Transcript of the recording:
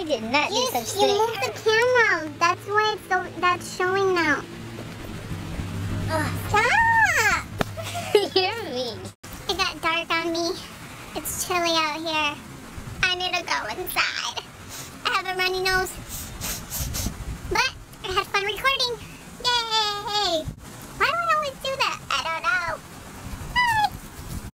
did not do such You thing. moved the camera. That's why that's showing now. Stop! You're mean. It got dark on me. It's chilly out here. I need to go inside. I have a runny nose. But I had fun recording.